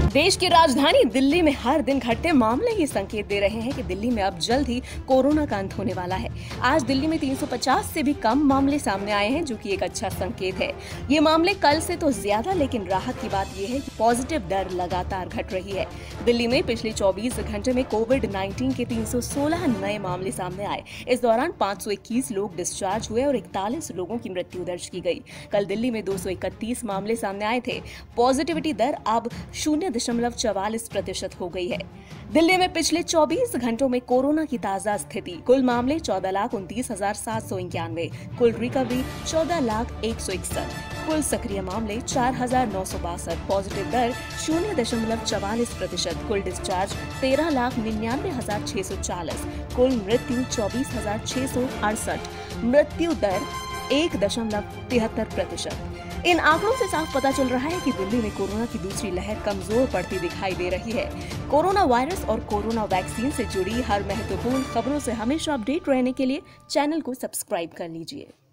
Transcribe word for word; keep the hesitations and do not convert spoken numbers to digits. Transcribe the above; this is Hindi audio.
देश की राजधानी दिल्ली में हर दिन घटते मामले ये संकेत दे रहे हैं कि दिल्ली में अब जल्द ही कोरोना का अंत होने वाला है। आज दिल्ली में तीन सौ पचास से भी कम मामले सामने आए हैं, जो कि एक अच्छा संकेत है। ये मामले कल से तो ज्यादा, लेकिन राहत की बात यह है कि पॉजिटिव दर लगातार घट रही है। दिल्ली में पिछले चौबीस घंटे में कोविड नाइन्टीन के तीन सौ सोलह नए मामले सामने आए। इस दौरान पाँच सौ इक्कीस लोग डिस्चार्ज हुए और इकतालीस लोगों की मृत्यु दर्ज की गई। कल दिल्ली में दो सौ इकतीस मामले सामने आए थे। पॉजिटिविटी दर अब शून्य दशमलव चवालीस प्रतिशत हो गई है। दिल्ली में पिछले चौबीस घंटों में कोरोना की ताजा स्थिति: कुल मामले चौदह लाख उनतीस हजार सात सौ इक्यानवे, कुल रिकवरी चौदह लाख एक सौ इकसठ, कुल सक्रिय मामले चार हजार नौ सौ बासठ, पॉजिटिव दर शून्य दशमलव चवालीस प्रतिशत, कुल डिस्चार्ज तेरह लाख निन्यानवे हजार छह सौ चालीस, कुल मृत्यु चौबीस हजार छह सौ अड़सठ, मृत्यु दर एक दशमलव तिहत्तर प्रतिशत। इन आंकड़ों से साफ पता चल रहा है कि दिल्ली में कोरोना की दूसरी लहर कमजोर पड़ती दिखाई दे रही है। कोरोना वायरस और कोरोना वैक्सीन से जुड़ी हर महत्वपूर्ण खबरों से हमेशा अपडेट रहने के लिए चैनल को सब्सक्राइब कर लीजिए।